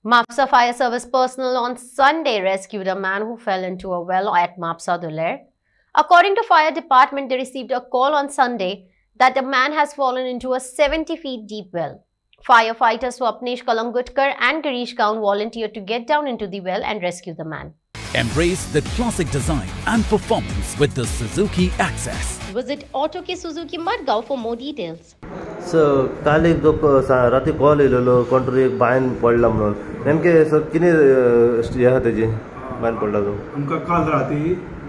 Mapsa Fire Service personnel on Sunday rescued a man who fell into a well at Mapsa Duler. According to Fire Department, they received a call on Sunday that a man has fallen into a 70 feet deep well. Firefighters Swapnesh Kalangutkar and Girish Kaun volunteered to get down into the well and rescue the man. Embrace the classic design and performance with the Suzuki Access. Visit Auto Ke Suzuki Madgaon for more details. Sir काल एक जो राती call येयलो कोण एक Bayern पडला म्हणून नेमके सर कितें हे आहा तेजे बायन पडला तो आमकां काल राती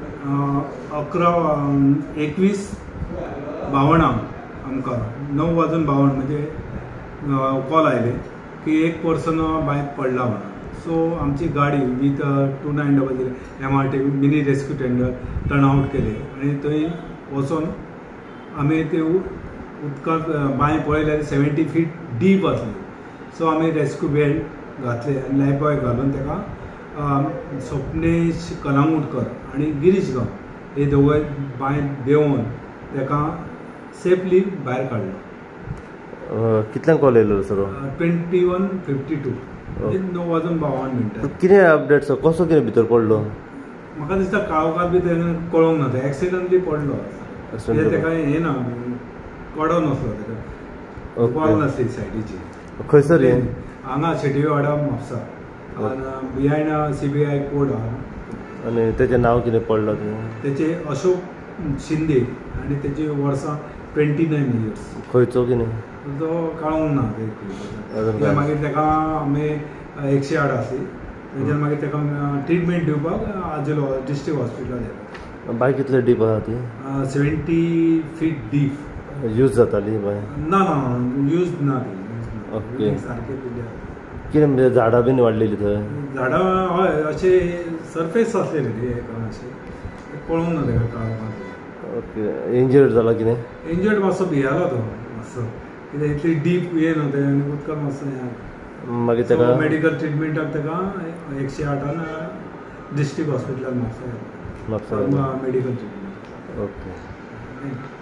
11:21 आमकां 9:52 म्हणजे कॉल आयले की एक पर्सन बायक पडला म्हणून. सो आमची गाडी with 2900 MRT mini rescue tender turn out केले आनी थंय वचून आमी ते उदकांत बांय पळयल्यार 70 फीट डीप आसली. सो आमी रेस्क्यू बेल्ट घातले आनी लायफ बॉय घालून ताका स्वप्नेश कलांगुटकर आनी गिरीश गांव हे दोगूय बांय देंवन ताका सेफली भायर काडलो. कितल्यांक कॉल येयलो सर? 21:52 9:52. कितें अपडेट सर? कसो कितें भितर पडलो? म्हाका दिसता काळोखार बी कळोंक ना. तो एक्सिडंटली पडलो. ताका हें ना कडो नसलो ताका वॉल नासली सायडीची. खंयसर हें? हांगा Shetyewada Mapusa behind CBI court आहा. आनी तेजें नांव कितें पडलां तेचे अशोक शिंदे आनी तेची वर्सां 29 years. खंयचो कितें तो कळोंक ना. मागीर ताका आमी 108 आसली. तेच्यान मागीर ताका ट्रिटमेंट दिवपाक आजिलो डिस्ट्रिक्ट हॉस्पिटलान येता. बाय कितले डीप आहा ती? 70 feet डीप. यूज जाताली बाय? ना यूज ना ती. ओके. सारकें कितें म्हणजे झाडां बीन वाडलेली थंय? झाडां हय अशे सरफेस आसलेले ती अशें पळोवंक ना ताका काळोखार. ओके. इंजर्ड जाला कितें? इंजर्ड मातसो भियेला तो मातसो कित्याक इतली डीप हे न्हू तें आनी उदकान मातसो हें. मागीर ताका मेडिकल ट्रिटमेंटाक ताका 108 डिस्ट्रिक्ट हॉस्पिटलान म्हापसा मेडिकल ट्रिटमेंट. ओके.